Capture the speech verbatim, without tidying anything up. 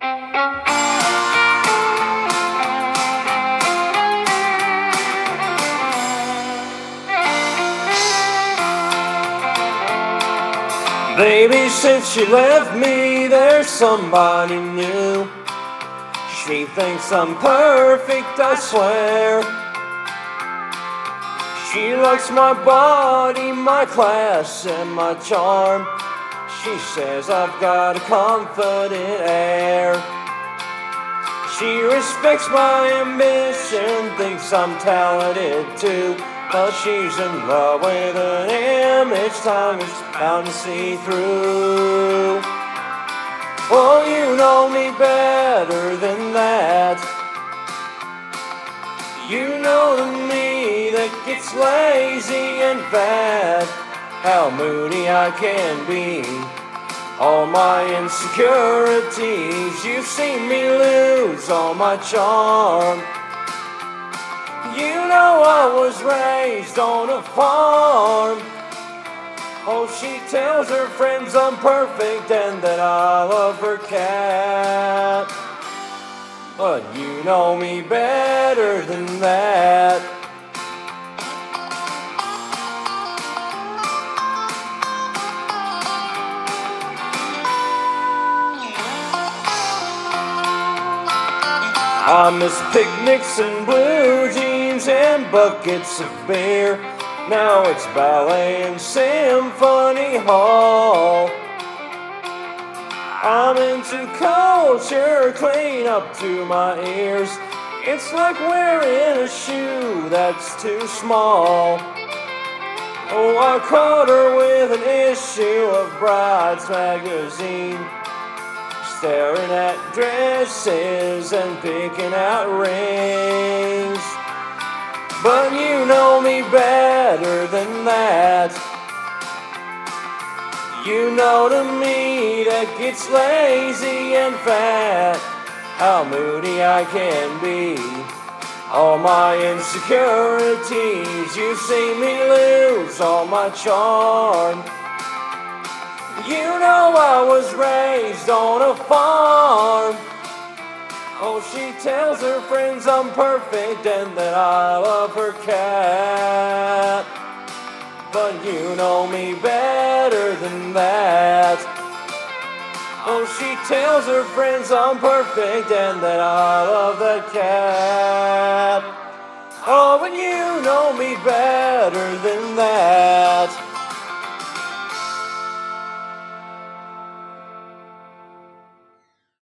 Baby, since she left me, there's somebody new. She thinks I'm perfect, I swear. She likes my body, my class, and my charm. She says I've got a confident air. She respects my ambition, thinks I'm talented too. But she's in love with an image time is bound to see through. Oh, you know me better than that. You know the me that gets lazy and fat. How moody I can be, all my insecurities. You've seen me lose all my charm. You know I was raised on a farm. Oh, she tells her friends I'm perfect and that I love her cat. But you know me better than that. I miss picnics and blue jeans and buckets of beer. Now it's ballet and symphony hall. I'm into culture, clean up to my ears. It's like wearing a shoe that's too small. Oh, I caught her with an issue of Brides magazine, staring at dresses and picking out rings. But you know me better than that. You know the me that gets lazy and fat. How moody I can be, all my insecurities. You see me lose all my charm. You know I was raised on a farm. Oh, she tells her friends I'm perfect and that I love her cat. But you know me better than that. Oh, she tells her friends I'm perfect and that I love that cat. Oh, but you know me better than that.